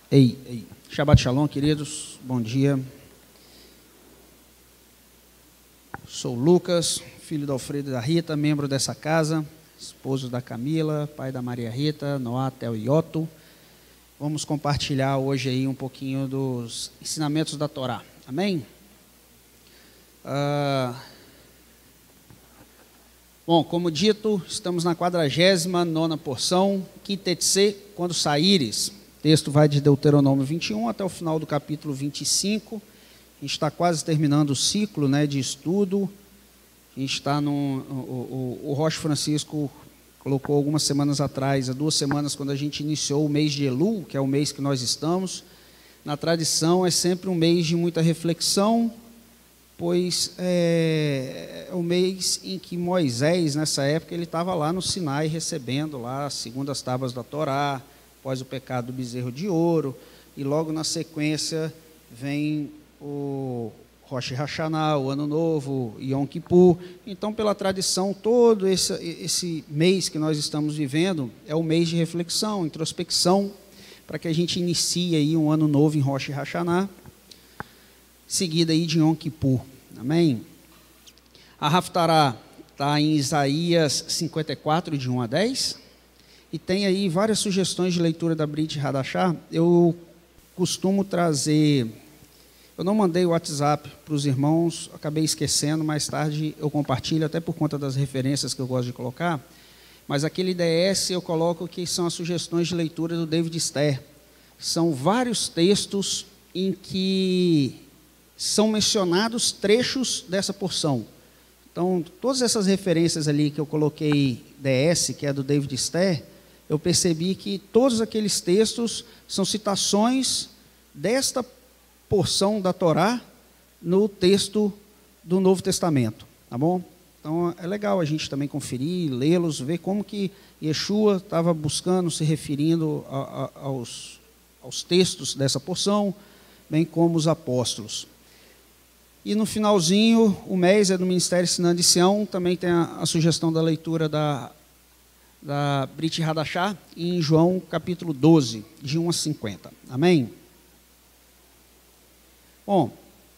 Ei. Shabbat Shalom, queridos. Bom dia. Sou Lucas, filho do Alfredo e da Rita, membro dessa casa, esposo da Camila, pai da Maria Rita, Noá, Theo e Otto. Vamos compartilhar hoje aí um pouquinho dos ensinamentos da Torá. Amém? Bom, como dito, estamos na 49ª porção, Kitetse, quando saíres. O texto vai de Deuteronômio 21 até o final do capítulo 25. A gente está quase terminando o ciclo, né, de estudo. A gente está o Rocha Francisco colocou algumas semanas atrás, há 2 semanas, quando a gente iniciou o mês de Elul, que é o mês que nós estamos. Na tradição é sempre um mês de muita reflexão, pois é o mês em que Moisés, nessa época, ele estava lá no Sinai recebendo lá, segundo as tábuas da Torá, após o pecado do bezerro de ouro, e logo na sequência vem o Rosh Hashanah, o Ano Novo, Yom Kippur. Então, pela tradição, todo esse mês que nós estamos vivendo é o mês de reflexão, introspecção, para que a gente inicie aí um ano novo em Rosh Hashanah, seguida aí de Yom Kippur. Amém? A Haftarah está em Isaías 54, de 1 a 10, e tem aí várias sugestões de leitura da Brit Hadashah. Eu costumo trazer... Eu não mandei o WhatsApp para os irmãos, acabei esquecendo, mais tarde eu compartilho, até por conta das referências que eu gosto de colocar, mas aquele DS eu coloco que são as sugestões de leitura do David Ster. São vários textos em que são mencionados trechos dessa porção. Então, todas essas referências ali que eu coloquei DS, que é do David Ster, eu percebi que todos aqueles textos são citações desta porção da Torá no texto do Novo Testamento, tá bom? Então é legal a gente também conferir, lê-los, ver como que Yeshua estava buscando, se referindo aos textos dessa porção, bem como os apóstolos. E no finalzinho, o mês é do Ministério Ensinando de Sião, também tem a sugestão da leitura da Brit Hadashah em João capítulo 12, de 1 a 50. Amém? Bom,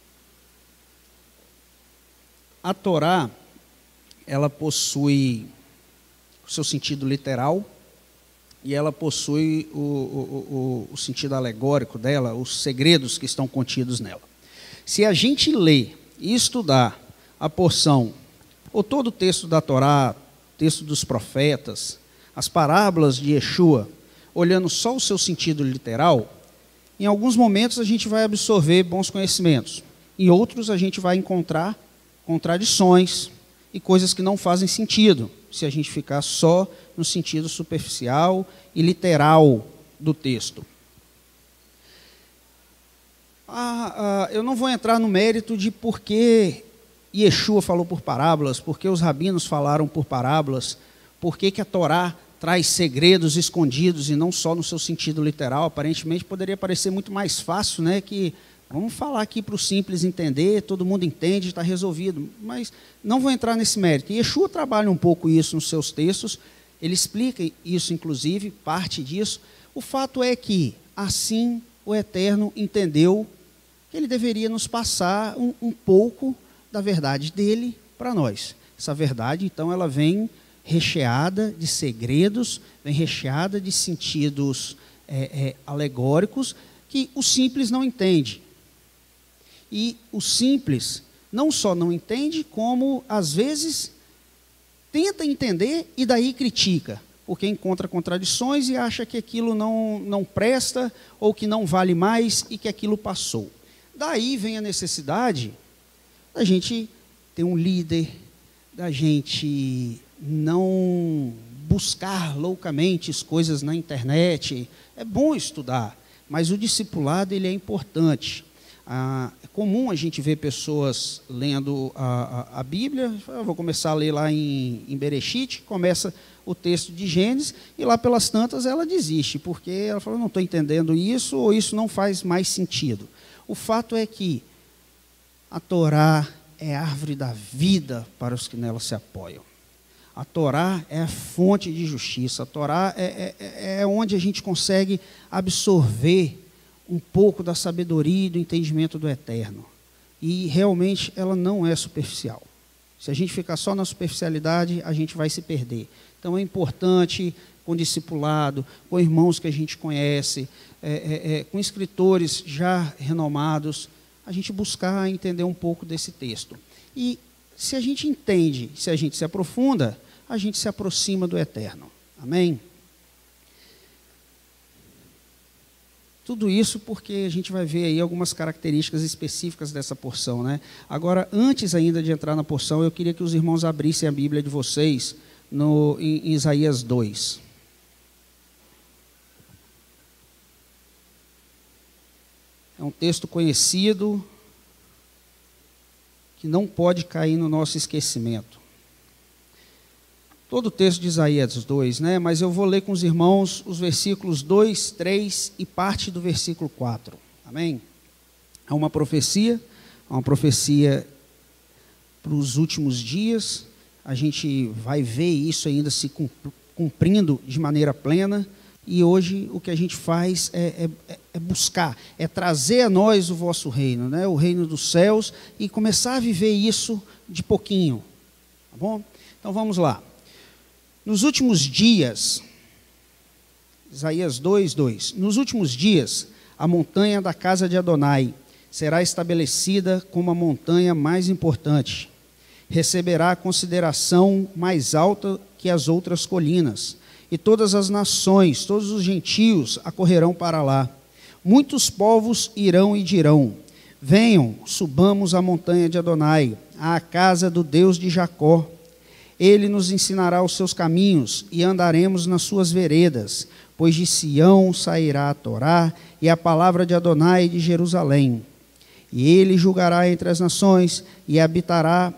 a Torá, ela possui o seu sentido literal e ela possui o sentido alegórico dela, os segredos que estão contidos nela. Se a gente lê e estudar a porção, ou todo o texto da Torá, texto dos profetas, as parábolas de Yeshua, olhando só o seu sentido literal, em alguns momentos a gente vai absorver bons conhecimentos, em outros a gente vai encontrar contradições e coisas que não fazem sentido, se a gente ficar só no sentido superficial e literal do texto. Eu não vou entrar no mérito de por que Yeshua falou por parábolas, por que os rabinos falaram por parábolas, por que a Torá traz segredos escondidos e não só no seu sentido literal. Aparentemente poderia parecer muito mais fácil, né, que vamos falar aqui para o simples entender, todo mundo entende, está resolvido, mas não vou entrar nesse mérito. Yeshua trabalha um pouco isso nos seus textos, ele explica isso inclusive, parte disso. O fato é que assim o Eterno entendeu que ele deveria nos passar um pouco da verdade dele para nós. Essa verdade, então, ela vem recheada de segredos, vem recheada de sentidos alegóricos que o simples não entende. E o simples não só não entende, como às vezes tenta entender e daí critica, porque encontra contradições e acha que aquilo não presta ou que não vale mais e que aquilo passou. Daí vem a necessidade da gente ter um líder, da gente não buscar loucamente as coisas na internet. É bom estudar, mas o discipulado ele é importante. É comum a gente ver pessoas lendo a Bíblia. Eu vou começar a ler lá em Bereshit, começa o texto de Gênesis, e lá pelas tantas ela desiste, porque ela fala, não estou entendendo isso, ou isso não faz mais sentido. O fato é que a Torá é a árvore da vida para os que nela se apoiam. A Torá é a fonte de justiça. A Torá é onde a gente consegue absorver um pouco da sabedoria e do entendimento do eterno. E realmente ela não é superficial. Se a gente ficar só na superficialidade, a gente vai se perder. Então é importante, com discipulado, com irmãos que a gente conhece, com escritores já renomados, a gente buscar entender um pouco desse texto. E se a gente entende, se a gente se aprofunda, a gente se aproxima do eterno. Amém? Tudo isso porque a gente vai ver aí algumas características específicas dessa porção, né? Agora, antes ainda de entrar na porção, eu queria que os irmãos abrissem a Bíblia de vocês em Isaías 2. É um texto conhecido que não pode cair no nosso esquecimento. Todo o texto de Isaías 2, né? Mas eu vou ler com os irmãos os versículos 2, 3 e parte do versículo 4. Amém? É uma profecia para os últimos dias. A gente vai ver isso ainda se cumprindo de maneira plena. E hoje o que a gente faz é buscar, é trazer a nós o vosso reino, né? O reino dos céus, e começar a viver isso de pouquinho. Tá bom? Então vamos lá. Nos últimos dias, Isaías 2, 2. Nos últimos dias, a montanha da casa de Adonai será estabelecida como a montanha mais importante. Receberá consideração mais alta que as outras colinas. E todas as nações, todos os gentios acorrerão para lá. Muitos povos irão e dirão: venham, subamos à montanha de Adonai, à casa do Deus de Jacó. Ele nos ensinará os seus caminhos e andaremos nas suas veredas, pois de Sião sairá a Torá e a palavra de Adonai de Jerusalém. E ele julgará entre as nações e arbitrará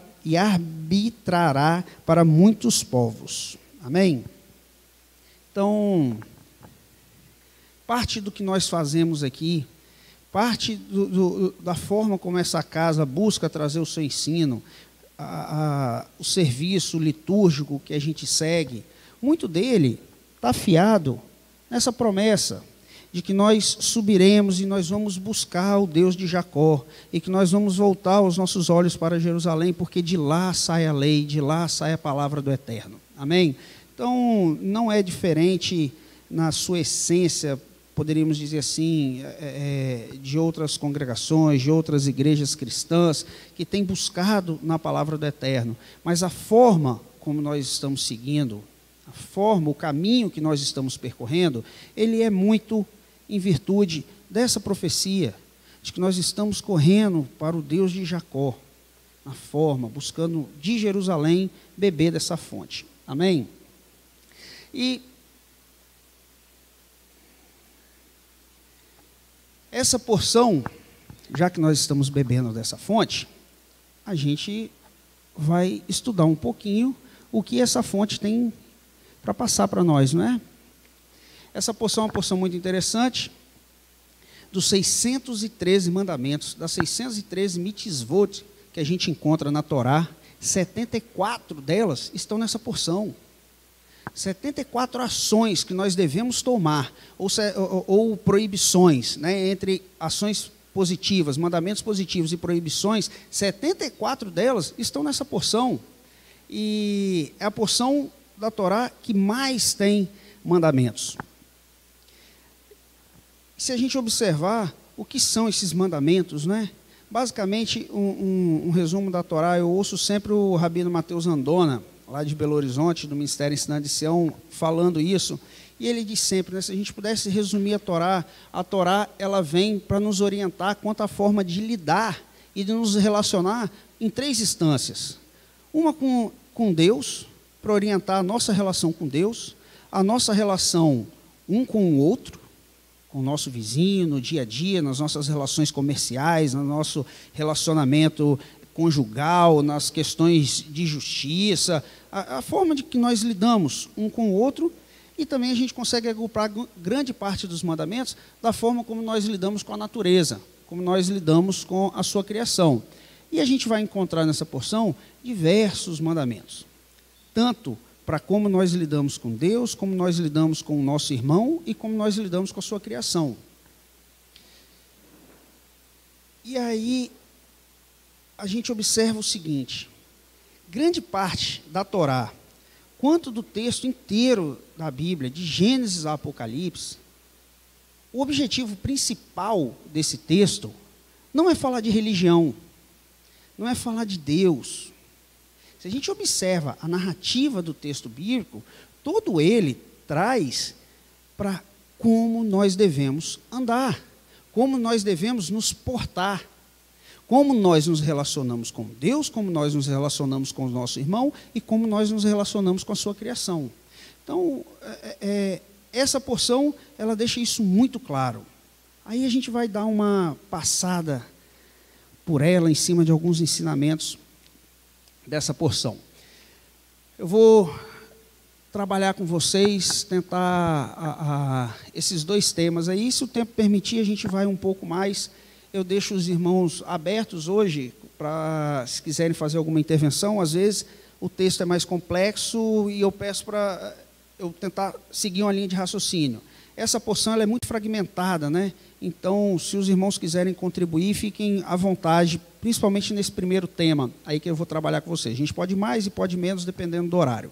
para muitos povos. Amém? Então, parte do que nós fazemos aqui, parte da forma como essa casa busca trazer o seu ensino, o serviço litúrgico que a gente segue, muito dele está afiado nessa promessa de que nós subiremos e nós vamos buscar o Deus de Jacó, e que nós vamos voltar os nossos olhos para Jerusalém, porque de lá sai a lei, de lá sai a palavra do Eterno. Amém? Então, não é diferente na sua essência, poderíamos dizer assim, de outras congregações, de outras igrejas cristãs, que têm buscado na palavra do Eterno. Mas a forma como nós estamos seguindo, o caminho que nós estamos percorrendo, ele é muito em virtude dessa profecia, de que nós estamos correndo para o Deus de Jacó, na forma, buscando de Jerusalém beber dessa fonte. Amém? E essa porção, já que nós estamos bebendo dessa fonte, a gente vai estudar um pouquinho o que essa fonte tem para passar para nós, não é? Essa porção é uma porção muito interessante, dos 613 mandamentos, das 613 mitzvot que a gente encontra na Torá, 74 delas estão nessa porção. 74 ações que nós devemos tomar, ou proibições, né, entre ações positivas, mandamentos positivos e proibições, 74 delas estão nessa porção. E é a porção da Torá que mais tem mandamentos. Se a gente observar o que são esses mandamentos, né? Basicamente, um resumo da Torá, eu ouço sempre o Rabino Mateus Andona, lá de Belo Horizonte, do Ministério Ensinando de Sião, falando isso, e ele diz sempre, né, se a gente pudesse resumir a Torá ela vem para nos orientar quanto à forma de lidar e de nos relacionar em 3 instâncias. Uma com Deus, para orientar a nossa relação com Deus, a nossa relação um com o outro, com o nosso vizinho, no dia a dia, nas nossas relações comerciais, no nosso relacionamento conjugal, nas questões de justiça, a forma de que nós lidamos um com o outro, e também a gente consegue agrupar grande parte dos mandamentos da forma como nós lidamos com a natureza, como nós lidamos com a sua criação. E a gente vai encontrar nessa porção diversos mandamentos, tanto para como nós lidamos com Deus, como nós lidamos com o nosso irmão e como nós lidamos com a sua criação. E aí a gente observa o seguinte: grande parte da Torá, quanto do texto inteiro da Bíblia, de Gênesis a Apocalipse, o objetivo principal desse texto não é falar de religião, não é falar de Deus. Se a gente observa a narrativa do texto bíblico, todo ele traz para como nós devemos andar, como nós devemos nos portar, como nós nos relacionamos com Deus, como nós nos relacionamos com o nosso irmão e como nós nos relacionamos com a sua criação. Então, essa porção, ela deixa isso muito claro. Aí a gente vai dar uma passada por ela, em cima de alguns ensinamentos dessa porção. Eu vou trabalhar com vocês, tentar esses dois temas aí. Se o tempo permitir, a gente vai um pouco mais. Eu deixo os irmãos abertos hoje, para, se quiserem fazer alguma intervenção. Às vezes o texto é mais complexo e eu peço para eu tentar seguir uma linha de raciocínio. Essa porção ela é muito fragmentada, né? Então, se os irmãos quiserem contribuir, fiquem à vontade, principalmente nesse primeiro tema, aí que eu vou trabalhar com vocês. A gente pode mais e pode menos, dependendo do horário.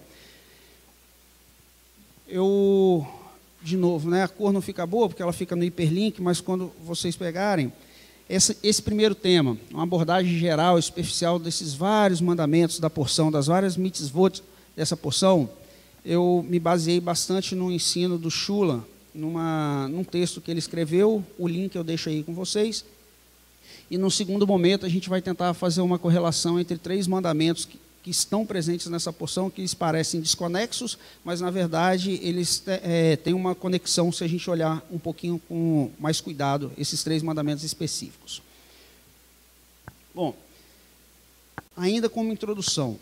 De novo, né, a cor não fica boa, porque ela fica no hiperlink, mas quando vocês pegarem, esse primeiro tema, uma abordagem geral, superficial desses vários mandamentos da porção, das várias mitzvot dessa porção, eu me baseei bastante no ensino do Shula, num texto que ele escreveu, o link eu deixo aí com vocês, e no segundo momento a gente vai tentar fazer uma correlação entre 3 mandamentos que estão presentes nessa porção, que eles parecem desconexos, mas na verdade eles têm uma conexão se a gente olhar um pouquinho com mais cuidado esses 3 mandamentos específicos. Bom, ainda como introdução,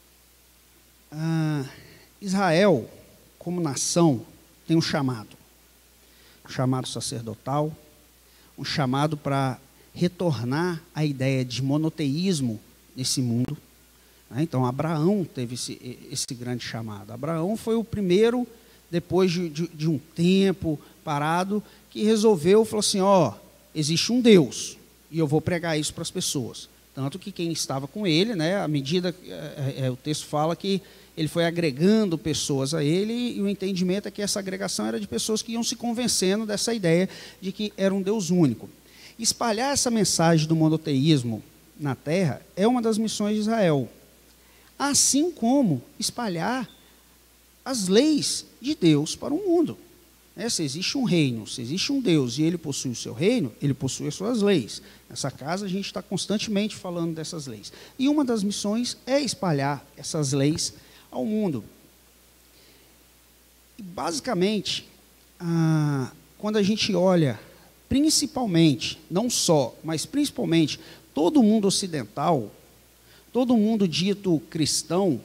Israel, como nação, tem um chamado sacerdotal, um chamado para retornar à ideia de monoteísmo nesse mundo. Então, Abraão teve esse grande chamado. Abraão foi o primeiro, depois de um tempo parado, que resolveu, falou assim, existe um Deus, e eu vou pregar isso para as pessoas. Tanto que quem estava com ele, né, à medida, o texto fala que ele foi agregando pessoas a ele, e o entendimento é que essa agregação era de pessoas que iam se convencendo dessa ideia de que era um Deus único. Espalhar essa mensagem do monoteísmo na terra é uma das missões de Israel. Assim como espalhar as leis de Deus para o mundo. Se existe um reino, se existe um Deus e ele possui o seu reino, ele possui as suas leis. Nessa casa a gente está constantemente falando dessas leis. E uma das missões é espalhar essas leis ao mundo. E basicamente, quando a gente olha, principalmente, não só, mas principalmente, todo o mundo ocidental, todo mundo dito cristão,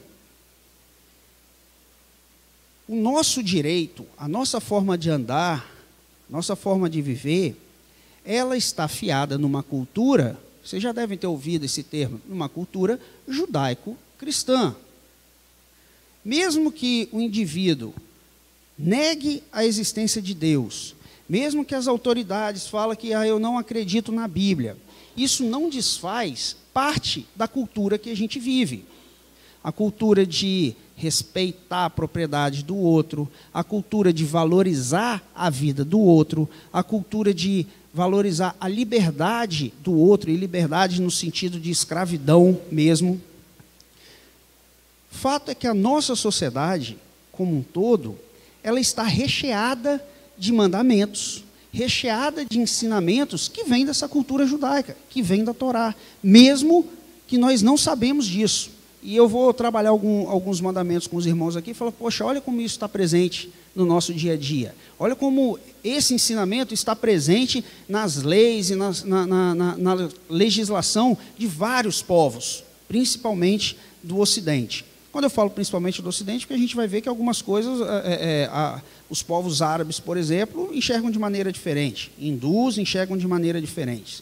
o nosso direito, a nossa forma de andar, nossa forma de viver, ela está afiada numa cultura, vocês já devem ter ouvido esse termo, numa cultura judaico-cristã. Mesmo que o indivíduo negue a existência de Deus, mesmo que as autoridades falem que eu não acredito na Bíblia, isso não desfaz parte da cultura que a gente vive. A cultura de respeitar a propriedade do outro, a cultura de valorizar a vida do outro, a cultura de valorizar a liberdade do outro, e liberdade no sentido de escravidão mesmo. Fato é que a nossa sociedade, como um todo, ela está recheada de mandamentos, recheada de ensinamentos que vêm dessa cultura judaica, que vêm da Torá, mesmo que nós não sabemos disso. E eu vou trabalhar alguns mandamentos com os irmãos aqui e falar, poxa, olha como isso está presente no nosso dia a dia. Olha como esse ensinamento está presente nas leis e na legislação de vários povos, principalmente do Ocidente. Quando eu falo principalmente do Ocidente, porque a gente vai ver que algumas coisas, os povos árabes, por exemplo, enxergam de maneira diferente. Hindus enxergam de maneira diferente.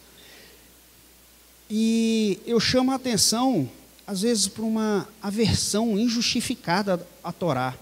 E eu chamo a atenção, às vezes, por uma aversão injustificada à Torá.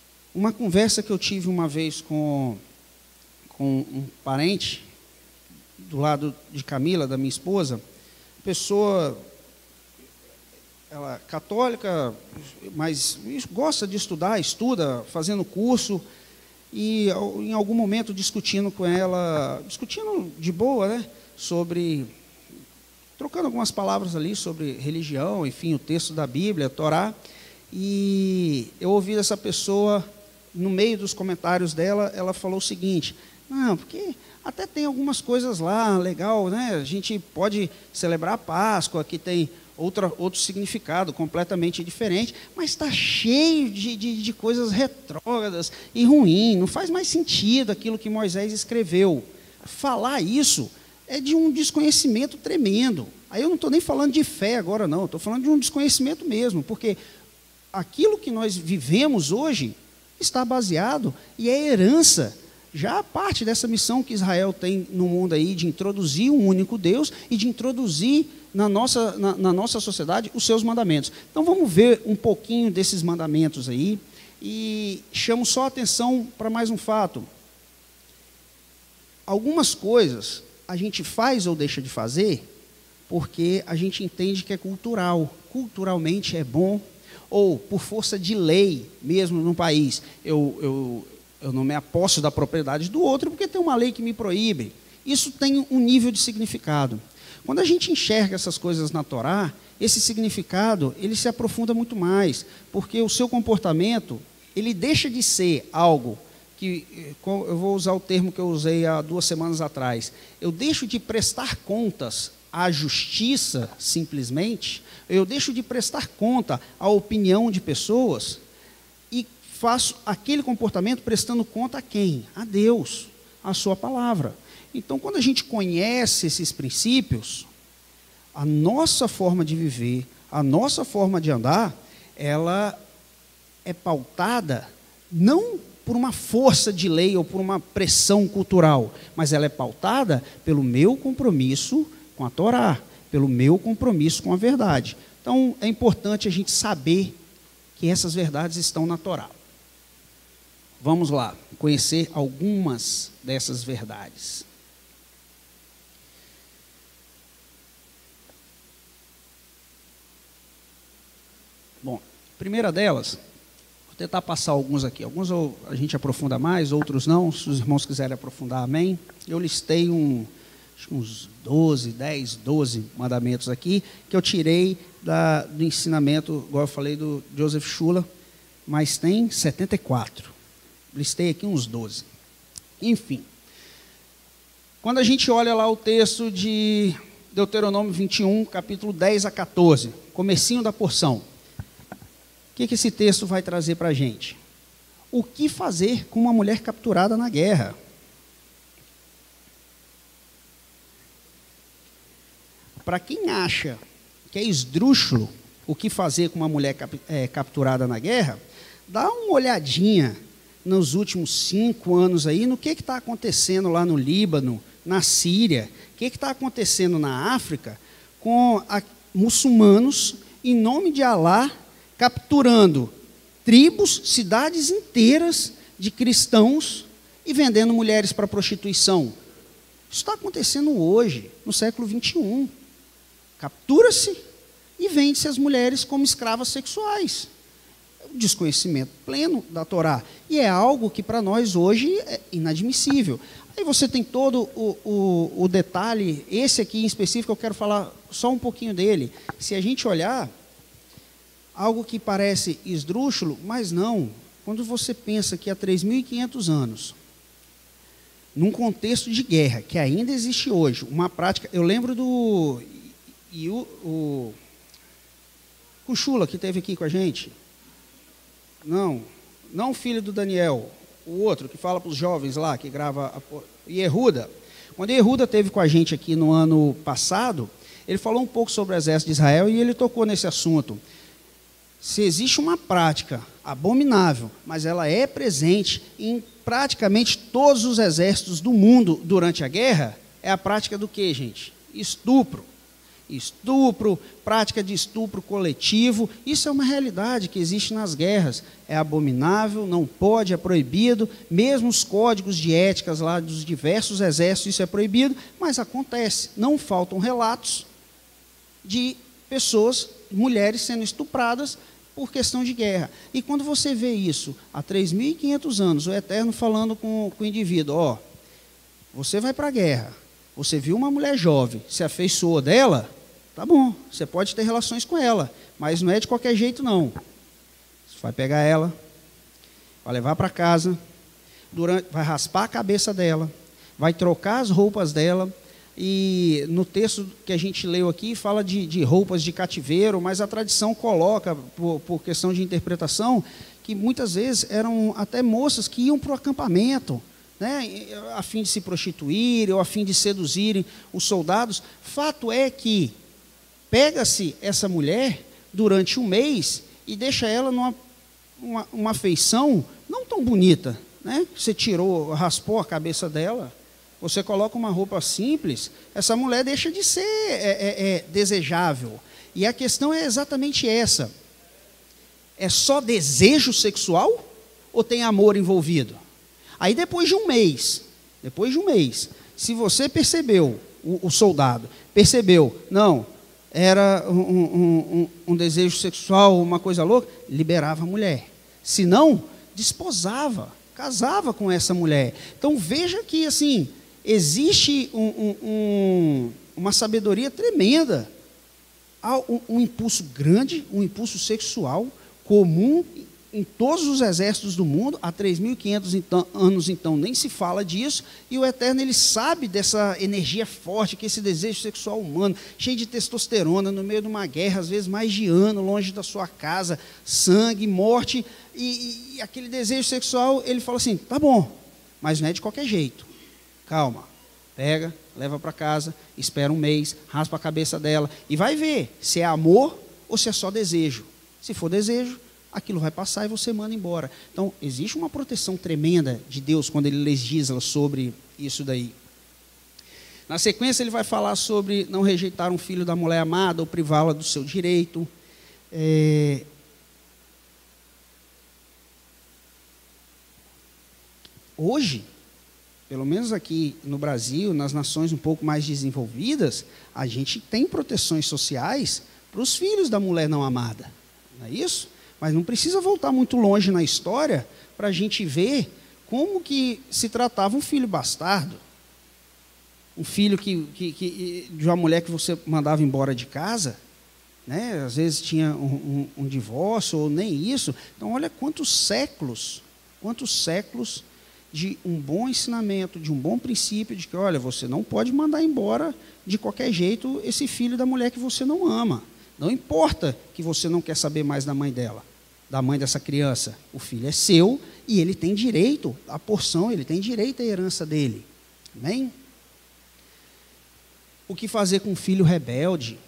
Uma conversa que eu tive uma vez com um parente, do lado de Camila, da minha esposa, pessoa, ela é católica, mas gosta de estudar, estuda, fazendo curso, e em algum momento discutindo com ela, discutindo de boa, né, trocando algumas palavras ali sobre religião, enfim, o texto da Bíblia, a Torá, e eu ouvi essa pessoa, no meio dos comentários dela, ela falou o seguinte: não, porque até tem algumas coisas lá, legal, né? A gente pode celebrar a Páscoa, que tem outro significado completamente diferente, mas está cheio de coisas retrógradas e ruins, não faz mais sentido aquilo que Moisés escreveu. Falar isso é de um desconhecimento tremendo. Aí eu não estou nem falando de fé agora, não, estou falando de um desconhecimento mesmo, porque aquilo que nós vivemos hoje está baseado e é herança, já parte dessa missão que Israel tem no mundo aí, de introduzir um único Deus e de introduzir na nossa sociedade os seus mandamentos. Então vamos ver um pouquinho desses mandamentos aí, e chamo só a atenção para mais um fato. Algumas coisas a gente faz ou deixa de fazer porque a gente entende que é cultural, culturalmente é bom, ou por força de lei mesmo no país, eu não me aposto da propriedade do outro porque tem uma lei que me proíbe. Isso tem um nível de significado. Quando a gente enxerga essas coisas na Torá, esse significado ele se aprofunda muito mais, porque o seu comportamento ele deixa de ser algo que, eu vou usar o termo que eu usei há 2 semanas atrás, eu deixo de prestar contas à justiça simplesmente, eu deixo de prestar conta à opinião de pessoas e faço aquele comportamento prestando conta a quem? A Deus, a sua palavra. Então, quando a gente conhece esses princípios, a nossa forma de viver, a nossa forma de andar, ela é pautada não por uma força de lei ou por uma pressão cultural, mas ela é pautada pelo meu compromisso com a Torá, pelo meu compromisso com a verdade. Então, é importante a gente saber que essas verdades estão na Torá. Vamos lá, conhecer algumas dessas verdades. Bom, a primeira delas, vou tentar passar alguns aqui. Alguns a gente aprofunda mais, outros não. Se os irmãos quiserem aprofundar, amém. Eu listei uns 10, 12 mandamentos aqui, que eu tirei do ensinamento, igual eu falei, do Joseph Schuller, mas tem 74. Listei aqui uns 12. Enfim, quando a gente olha lá o texto de Deuteronômio 21, capítulo 10 a 14, comecinho da porção, o que esse texto vai trazer para a gente? O que fazer com uma mulher capturada na guerra? Para quem acha que é esdrúxulo o que fazer com uma mulher capturada na guerra, dá uma olhadinha nos últimos 5 anos aí, no que está acontecendo lá no Líbano, na Síria, o que está acontecendo na África, com muçulmanos, em nome de Alá, capturando tribos, cidades inteiras de cristãos e vendendo mulheres para prostituição. Isso está acontecendo hoje, no século 21. Captura-se e vende-se as mulheres como escravas sexuais. Desconhecimento pleno da Torá. E é algo que para nós hoje é inadmissível. Aí você tem todo o detalhe, esse aqui em específico eu quero falar só um pouquinho dele. Se a gente olhar, algo que parece esdrúxulo, mas não. Quando você pensa que há 3.500 anos, num contexto de guerra, que ainda existe hoje, uma prática, eu lembro do Kushula, que esteve aqui com a gente. Não o filho do Daniel, o outro que fala para os jovens lá, que grava Yehuda. Quando Yehuda esteve com a gente aqui no ano passado, ele falou um pouco sobre o exército de Israel e ele tocou nesse assunto. Se existe uma prática abominável, mas ela é presente em praticamente todos os exércitos do mundo durante a guerra, é a prática do quê, gente? Estupro. Estupro, prática de estupro coletivo, isso é uma realidade que existe nas guerras. É abominável, não pode, é proibido, mesmo os códigos de éticas lá dos diversos exércitos, isso é proibido, mas acontece. Não faltam relatos de pessoas, mulheres sendo estupradas por questão de guerra. E quando você vê isso, há 3.500 anos, o Eterno falando com o indivíduo, ó, você vai para a guerra, você viu uma mulher jovem, se afeiçoou dela, tá bom, você pode ter relações com ela, mas não é de qualquer jeito não. Você vai pegar ela, vai levar para casa, vai raspar a cabeça dela, vai trocar as roupas dela, e no texto que a gente leu aqui fala de roupas de cativeiro, mas a tradição coloca, por questão de interpretação, que muitas vezes eram até moças que iam para o acampamento, né, a fim de se prostituírem ou a fim de seduzirem os soldados. Fato é que pega-se essa mulher durante um mês e deixa ela numa feição não tão bonita, né? Você raspou a cabeça dela, você coloca uma roupa simples, essa mulher deixa de ser desejável. E a questão é exatamente essa: é só desejo sexual ou tem amor envolvido? Aí depois de um mês, se você percebeu, o soldado percebeu, não, era um desejo sexual, uma coisa louca, liberava a mulher. Se não, desposava, casava com essa mulher. Então veja que assim, existe uma sabedoria tremenda. Há um impulso grande, um impulso sexual comum em todos os exércitos do mundo. Há 3.500 anos, então, nem se fala disso, e o Eterno, ele sabe dessa energia forte, que esse desejo sexual humano, cheio de testosterona, no meio de uma guerra, às vezes mais de ano, longe da sua casa, sangue, morte, e aquele desejo sexual, ele fala assim, tá bom, mas não é de qualquer jeito, calma, pega, leva para casa, espera um mês, raspa a cabeça dela, e vai ver se é amor ou se é só desejo. Se for desejo, aquilo vai passar e você manda embora. Então, existe uma proteção tremenda de Deus quando ele legisla sobre isso daí. Na sequência, ele vai falar sobre não rejeitar um filho da mulher amada ou privá-la do seu direito. Hoje, pelo menos aqui no Brasil, nas nações um pouco mais desenvolvidas, a gente tem proteções sociais para os filhos da mulher não amada. Não é isso? Mas não precisa voltar muito longe na história para a gente ver como que se tratava um filho bastardo. Um filho de uma mulher que você mandava embora de casa, né? Às vezes tinha um divórcio ou nem isso. Então, olha quantos séculos de um bom ensinamento, de um bom princípio, de que, olha, você não pode mandar embora de qualquer jeito esse filho da mulher que você não ama. Não importa que você não quer saber mais da mãe dela, da mãe dessa criança. O filho é seu e ele tem direito à porção, ele tem direito à herança dele. Amém? O que fazer com um filho rebelde?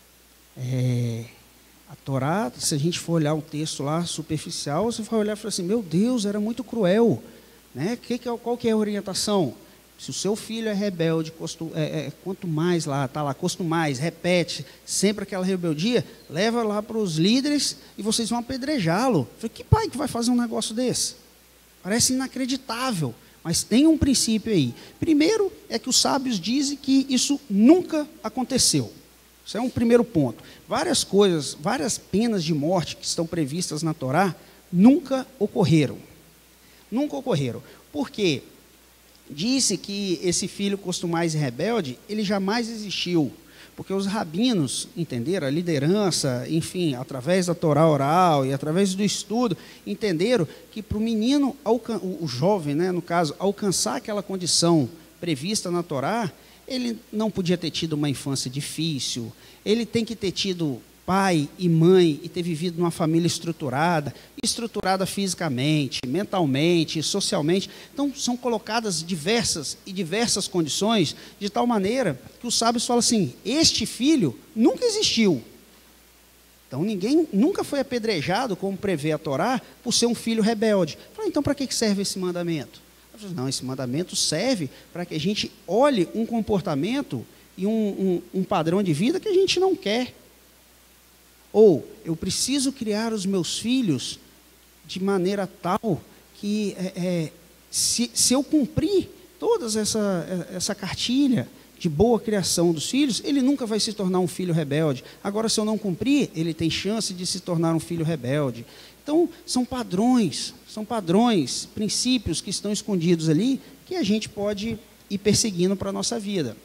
A Torá, se a gente for olhar um texto lá superficial, você vai olhar e falar assim, meu Deus, era muito cruel. Né? Qual que é a orientação? Se o seu filho é rebelde, quanto mais lá, está lá, quanto mais, repete sempre aquela rebeldia, leva lá para os líderes e vocês vão apedrejá-lo. Que pai que vai fazer um negócio desse? Parece inacreditável, mas tem um princípio aí. Primeiro é que os sábios dizem que isso nunca aconteceu. Isso é um primeiro ponto. Várias coisas, várias penas de morte que estão previstas na Torá, nunca ocorreram. Nunca ocorreram. Por quê? Disse que esse filho costumais e rebelde, ele jamais existiu, porque os rabinos entenderam, a liderança, enfim, através da Torá oral e através do estudo, entenderam que para o menino, o jovem, né, no caso, alcançar aquela condição prevista na Torá, ele não podia ter tido uma infância difícil, ele tem que ter tido pai e mãe e ter vivido numa família estruturada fisicamente, mentalmente, socialmente. Então, são colocadas diversas condições, de tal maneira que os sábios falam assim, este filho nunca existiu. Então, ninguém nunca foi apedrejado, como prevê a Torá, por ser um filho rebelde. Fala, então, para que serve esse mandamento? Não, esse mandamento serve para que a gente olhe um comportamento e um padrão de vida que a gente não quer. Ou eu preciso criar os meus filhos de maneira tal que se eu cumprir toda essa cartilha de boa criação dos filhos, ele nunca vai se tornar um filho rebelde. Agora, se eu não cumprir, ele tem chance de se tornar um filho rebelde. Então, são padrões, princípios que estão escondidos ali, que a gente pode ir perseguindo para a nossa vida.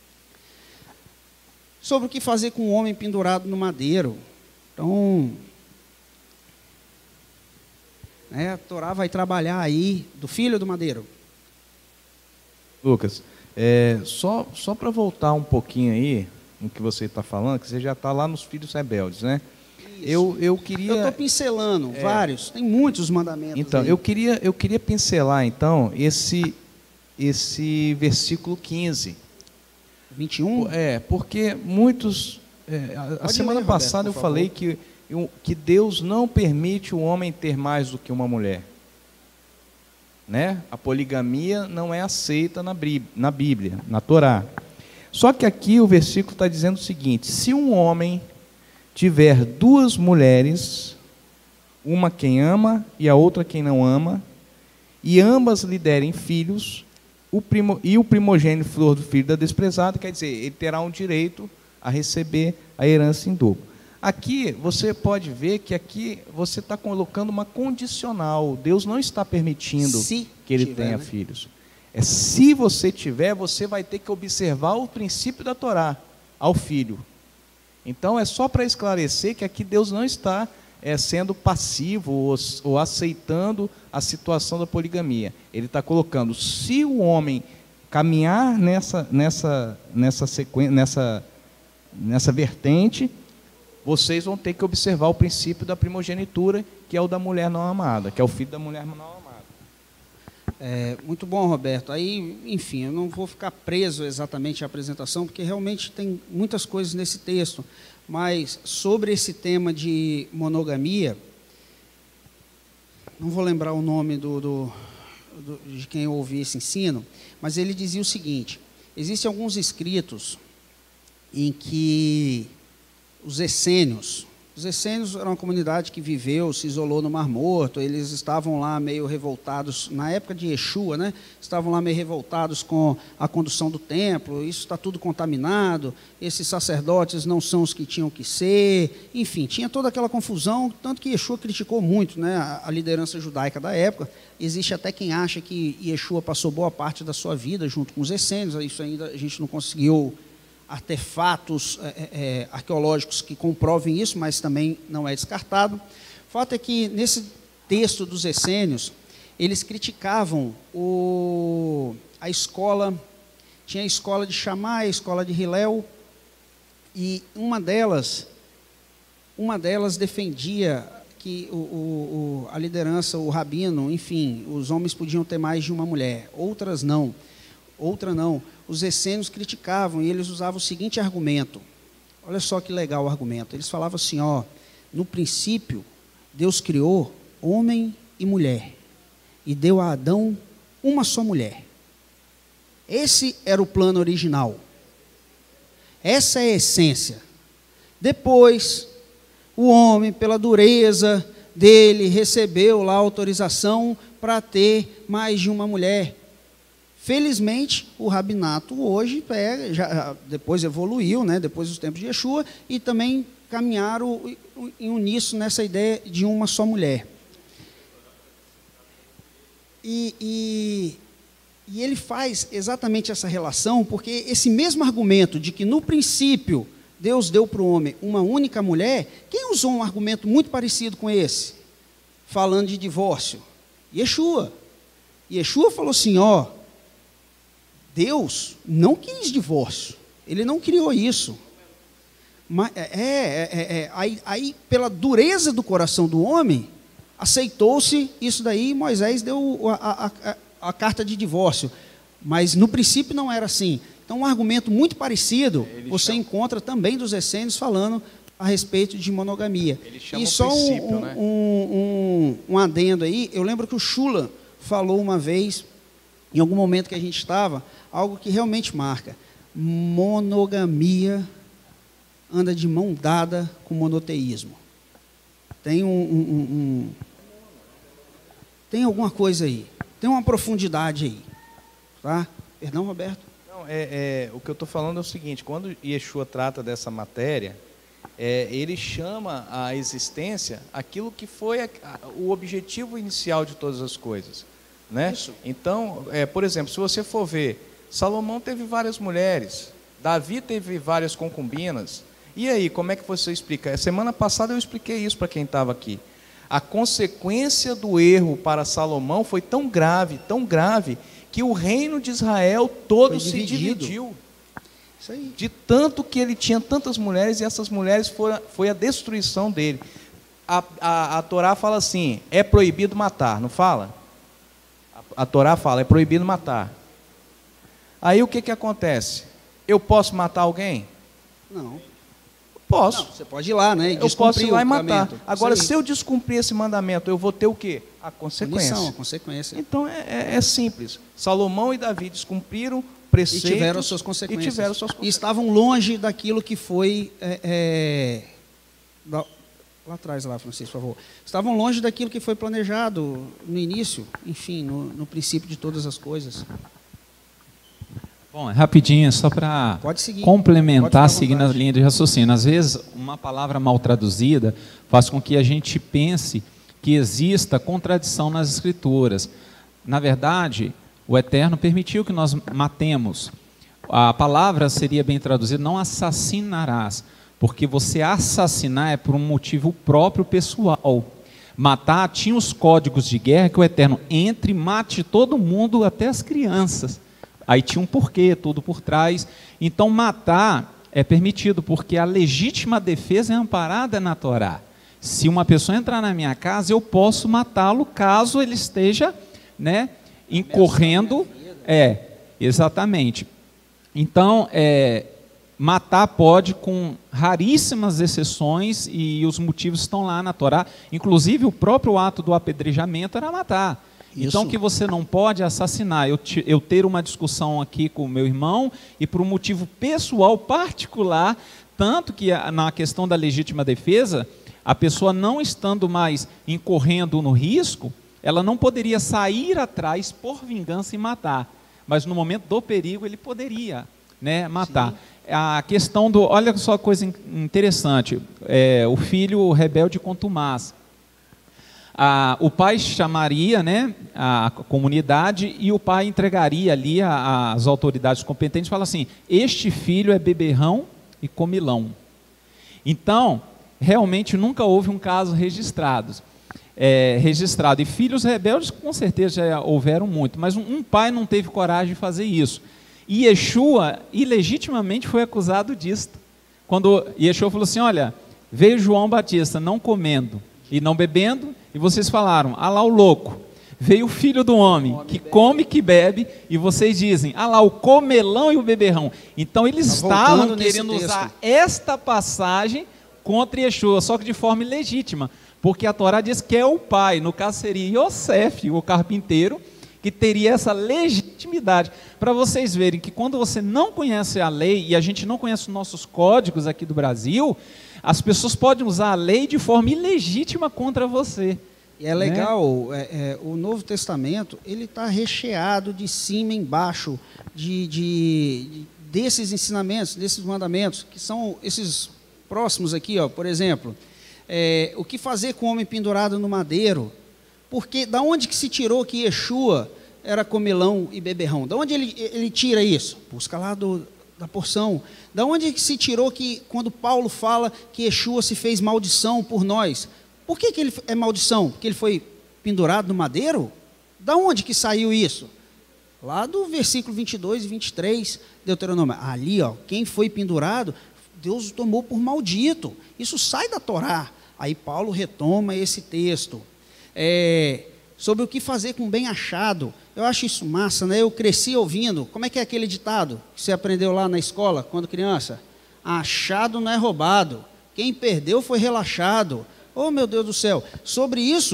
Sobre o que fazer com um homem pendurado no madeiro. Então, a Torá vai trabalhar aí do filho do madeiro. Lucas, só para voltar um pouquinho aí no que você está falando, que você já está lá nos filhos rebeldes, né? Eu queria... Eu estou pincelando vários, tem muitos mandamentos. Então, aí. eu queria pincelar, então, esse versículo 15. 21? Porque muitos... a semana passada eu falei que Deus não permite o homem ter mais do que uma mulher. Né? A poligamia não é aceita na Bíblia, na Torá. Só que aqui o versículo está dizendo o seguinte: se um homem tiver duas mulheres, uma quem ama e a outra quem não ama, e ambas lhe derem filhos, o primogênito flor do filho da desprezada, quer dizer, ele terá um direito a receber a herança em dobro. Aqui você pode ver que aqui você está colocando uma condicional. Deus não está permitindo que ele tenha filhos. Se você tiver, você vai ter que observar o princípio da Torá ao filho. Então é só para esclarecer que aqui Deus não está sendo passivo ou aceitando a situação da poligamia. Ele está colocando, se o homem caminhar nessa vertente, vocês vão ter que observar o princípio da primogenitura, que é o da mulher não amada, que é o filho da mulher não amada. Muito bom, Roberto. Aí, enfim, eu não vou ficar preso exatamente à apresentação, porque realmente tem muitas coisas nesse texto, mas sobre esse tema de monogamia, não vou lembrar o nome de quem eu ouvi esse ensino, mas ele dizia o seguinte: existem alguns escritos em que os essênios eram uma comunidade que viveu, se isolou no Mar Morto, eles estavam lá meio revoltados, na época de Yeshua, né? Estavam lá meio revoltados com a condução do templo, isso está tudo contaminado, esses sacerdotes não são os que tinham que ser, enfim, tinha toda aquela confusão, tanto que Yeshua criticou muito, né, a liderança judaica da época. Existe até quem acha que Yeshua passou boa parte da sua vida junto com os essênios, isso ainda a gente não conseguiu artefatos arqueológicos que comprovem isso, mas também não é descartado. O fato é que, nesse texto dos essênios, eles criticavam a escola, tinha a escola de Shammai, a escola de Hillel, e uma delas defendia que a liderança, o rabino, enfim, os homens podiam ter mais de uma mulher, outra não. Os essênios criticavam e eles usavam o seguinte argumento. Olha só que legal o argumento. Eles falavam assim, no princípio, Deus criou homem e mulher e deu a Adão uma só mulher. Esse era o plano original. Essa é a essência. Depois, o homem, pela dureza dele, recebeu lá a autorização para ter mais de uma mulher. Felizmente, o rabinato hoje depois evoluiu, né, depois dos tempos de Yeshua, e também caminharam em uníssono nessa ideia de uma só mulher. E ele faz exatamente essa relação, porque esse mesmo argumento de que no princípio Deus deu para o homem uma única mulher, quem usou um argumento muito parecido com esse, falando de divórcio? Yeshua. Yeshua falou assim, Deus não quis divórcio, ele não criou isso. Mas, aí, pela dureza do coração do homem, aceitou-se isso daí, e Moisés deu a carta de divórcio. Mas no princípio não era assim. Então, um argumento muito parecido você encontra também dos essênios falando a respeito de monogamia. E só um adendo aí, eu lembro que o Shula falou uma vez, em algum momento que a gente estava, algo que realmente marca. monogamia anda de mão dada com monoteísmo. Tem tem alguma coisa aí, tem uma profundidade aí, tá? Perdão, Roberto? Não, o que eu estou falando é o seguinte, quando Yeshua trata dessa matéria, ele chama à existência aquilo que foi o objetivo inicial de todas as coisas, né? Isso. Então, por exemplo, se você for ver, Salomão teve várias mulheres, Davi teve várias concubinas. E aí, como é que você explica? Semana passada eu expliquei isso para quem estava aqui. A consequência do erro para Salomão foi tão grave, que o reino de Israel todo se dividiu. Isso aí. De tanto que ele tinha tantas mulheres, e essas mulheres foi a destruição dele. A Torá fala assim, é proibido matar, não fala? A Torá fala, é proibido matar. Aí o que acontece? Eu posso matar alguém? Não. Posso. Não, você pode ir lá, né? Eu posso ir lá e matar. Agora, se eu descumprir esse mandamento, eu vou ter o quê? A consequência. Punição, a consequência. Então, é simples. Salomão e Davi descumpriram preceitos. E tiveram suas consequências. E estavam longe daquilo que foi... lá atrás, Francisco, por favor. Estavam longe daquilo que foi planejado no início, enfim, no princípio de todas as coisas. Bom, rapidinho, só para complementar, seguindo a linha de raciocínio. Às vezes, uma palavra mal traduzida faz com que a gente pense que exista contradição nas Escrituras. Na verdade, o Eterno permitiu que nós matemos. A palavra seria bem traduzida, não assassinarás, porque você assassinar é por um motivo próprio pessoal. Matar, tinha os códigos de guerra que o Eterno entre e mate todo mundo, até as crianças. Aí tinha um porquê, tudo por trás. Então, matar é permitido, porque a legítima defesa é amparada na Torá. Se uma pessoa entrar na minha casa, eu posso matá-lo, caso ele esteja, né, incorrendo. Exatamente. Então, matar pode, com raríssimas exceções, e os motivos estão lá na Torá. Inclusive, o próprio ato do apedrejamento era matar. Então, que você não pode assassinar. Eu ter uma discussão aqui com o meu irmão, e por um motivo pessoal, particular, tanto que na questão da legítima defesa, a pessoa não estando mais incorrendo no risco, ela não poderia sair atrás por vingança e matar. Mas no momento do perigo, ele poderia, né, matar. Sim. A questão do... Olha só a coisa interessante. O filho rebelde contumaz. O pai chamaria, né, a comunidade, e o pai entregaria ali às autoridades competentes e fala assim, este filho é beberrão e comilão. Então, realmente nunca houve um caso registrado. E filhos rebeldes com certeza já houveram muito, mas um pai não teve coragem de fazer isso. E Yeshua ilegitimamente foi acusado disso. Quando Yeshua falou assim, olha, veio João Batista não comendo e não bebendo, e vocês falaram, ah lá o louco, veio o filho do homem, que come e que bebe, e vocês dizem, ah lá o comelão e o beberrão. Então eles estavam querendo usar esta passagem contra Yeshua, só que de forma ilegítima, porque a Torá diz que é o pai, no caso seria Yosef, o carpinteiro, que teria essa legitimidade. Para vocês verem que quando você não conhece a lei, e a gente não conhece os nossos códigos aqui do Brasil, as pessoas podem usar a lei de forma ilegítima contra você. E é legal, o Novo Testamento, ele está recheado de cima e embaixo, desses ensinamentos, desses mandamentos, que são esses próximos aqui, ó, por exemplo, o que fazer com o homem pendurado no madeiro? Porque da onde que se tirou que Yeshua era comilão e beberrão? Da onde ele tira isso? Busca lá da porção. Da onde que se tirou que, quando Paulo fala que Yeshua se fez maldição por nós? Por que ele é maldição? Porque ele foi pendurado no madeiro? Da onde que saiu isso? Lá do versículo 22 e 23, Deuteronômio. Ali, ó, quem foi pendurado, Deus o tomou por maldito. Isso sai da Torá. Aí Paulo retoma esse texto. Sobre o que fazer com bem achado. Eu acho isso massa, né? Eu cresci ouvindo. Como é aquele ditado que você aprendeu lá na escola, quando criança? Achado não é roubado. Quem perdeu foi relaxado. Oh, meu Deus do céu. Sobre isso,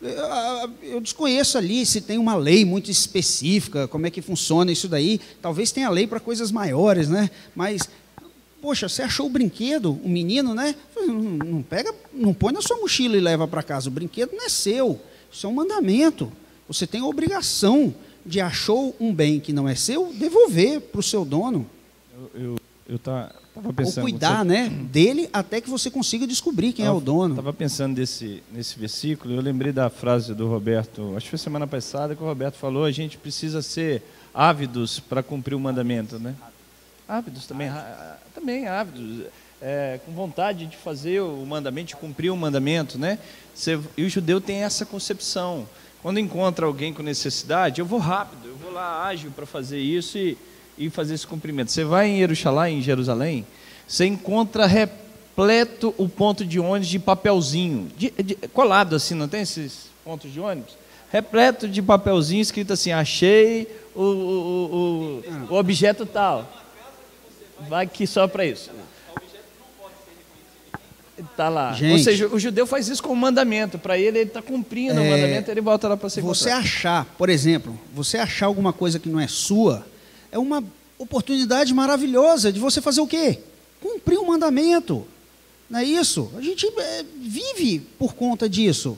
eu desconheço ali se tem uma lei muito específica, como é que funciona isso daí. Talvez tenha lei para coisas maiores, né? Mas, poxa, você achou o brinquedo, o menino, né? Não pega, não põe na sua mochila e leva para casa. O brinquedo não é seu, isso é um mandamento. Você tem a obrigação de achou um bem que não é seu, devolver para o seu dono. Eu estava pensando... Ou cuidar, né, dele até que você consiga descobrir quem é o dono. Estava pensando nesse versículo, eu lembrei da frase do Roberto, acho que foi semana passada que o Roberto falou, a gente precisa ser ávidos para cumprir o mandamento, né? Ávidos também ávidos, com vontade de fazer o mandamento, de cumprir o mandamento, né? E o judeu tem essa concepção. Quando encontra alguém com necessidade, eu vou rápido, eu vou lá ágil para fazer isso e fazer esse cumprimento. Você vai em Jerusalém, você encontra repleto o ponto de ônibus de papelzinho, colado assim, não tem esses pontos de ônibus? Repleto de papelzinho escrito assim, achei o objeto tal. Vai aqui só para isso. Está lá. Gente, ou seja, o judeu faz isso como mandamento. Para ele está cumprindo o mandamento, ele volta lá para ser Você achar, por exemplo, você achar alguma coisa que não é sua, é uma oportunidade maravilhosa de você fazer o quê? Cumprir o mandamento. Não é isso? A gente vive por conta disso.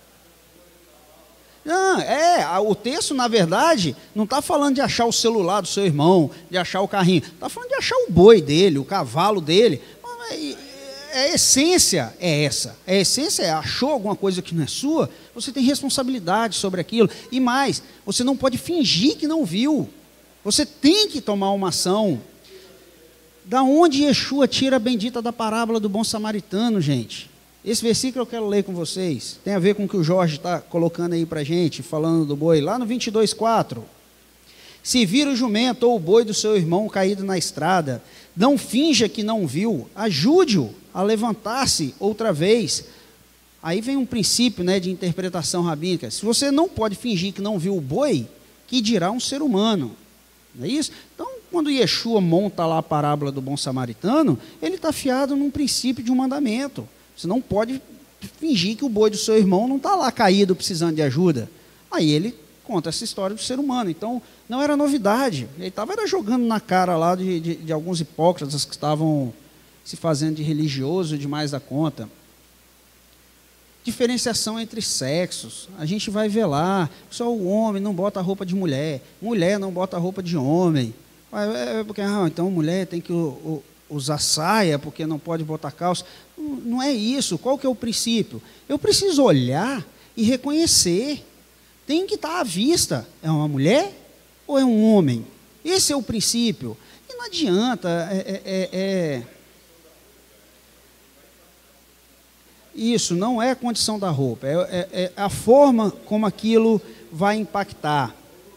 Não, o texto, na verdade, não está falando de achar o celular do seu irmão, de achar o carrinho. Está falando de achar o boi dele, o cavalo dele. A essência é essa. A essência é, achou alguma coisa que não é sua, você tem responsabilidade sobre aquilo. E mais, você não pode fingir que não viu. Você tem que tomar uma ação. Da onde Yeshua tira a bendita da parábola do bom samaritano, gente? Esse versículo eu quero ler com vocês. Tem a ver com o que o Jorge está colocando aí para a gente, falando do boi. Lá no 22:4. Se vir o jumento ou o boi do seu irmão caído na estrada, não finja que não viu, ajude-o a levantar-se outra vez. Aí vem um princípio, né, de interpretação rabínica. Se você não pode fingir que não viu o boi, que dirá um ser humano? Não é isso? Então, quando Yeshua monta lá a parábola do bom samaritano, ele está fiado num princípio de um mandamento. Você não pode fingir que o boi do seu irmão não está lá caído, precisando de ajuda. Aí ele conta essa história do ser humano. Então, não era novidade. Ele estava jogando na cara lá de alguns hipócritas que estavam se fazendo de religioso demais da conta. Diferenciação entre sexos. A gente vai ver lá, só o homem não bota a roupa de mulher, mulher não bota a roupa de homem. Porque, então mulher tem que usar saia, porque não pode botar calça. Não é isso. Qual que é o princípio? Eu preciso olhar e reconhecer. Tem que estar à vista. É uma mulher ou é um homem? Esse é o princípio. E não adianta... Isso não é a condição da roupa, é a forma como aquilo vai impactar.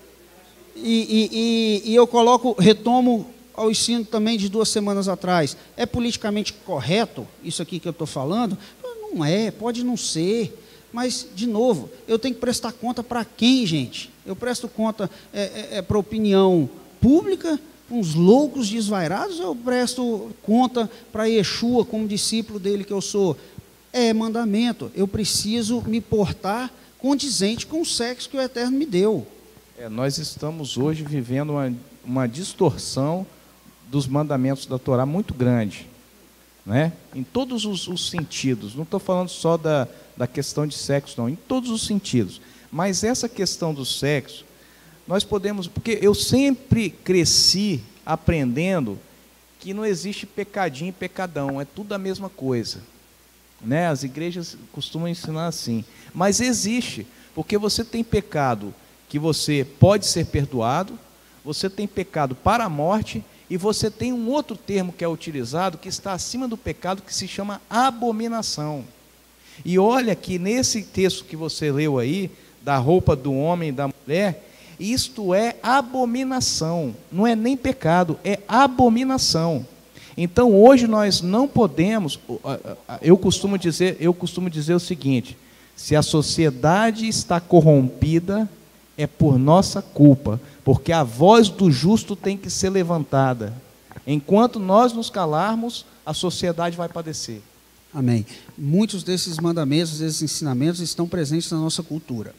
E eu retomo ao ensino também de 2 semanas atrás. É politicamente correto isso aqui que eu estou falando? Não é, pode não ser. Mas, de novo, eu tenho que prestar conta para quem, gente? Eu presto conta para a opinião pública, para uns loucos desvairados, ou eu presto conta para Yeshua, como discípulo dele que eu sou? É mandamento, eu preciso me portar condizente com o sexo que o Eterno me deu. Nós estamos hoje vivendo uma distorção dos mandamentos da Torá muito grande, né? Em todos os sentidos. Não estou falando só da questão de sexo, não, em todos os sentidos. Mas essa questão do sexo, nós podemos... Porque eu sempre cresci aprendendo que não existe pecadinho e pecadão, é tudo a mesma coisa. Né? As igrejas costumam ensinar assim, mas existe, porque você tem pecado que você pode ser perdoado, você tem pecado para a morte, e você tem um outro termo que é utilizado, que está acima do pecado, que se chama abominação. E olha que nesse texto que você leu aí, da roupa do homem e da mulher, isto é abominação, não é nem pecado, é abominação. Então, hoje nós não podemos, eu costumo dizer o seguinte: se a sociedade está corrompida, é por nossa culpa, porque a voz do justo tem que ser levantada. Enquanto nós nos calarmos, a sociedade vai padecer. Amém. Muitos desses mandamentos, desses ensinamentos estão presentes na nossa cultura.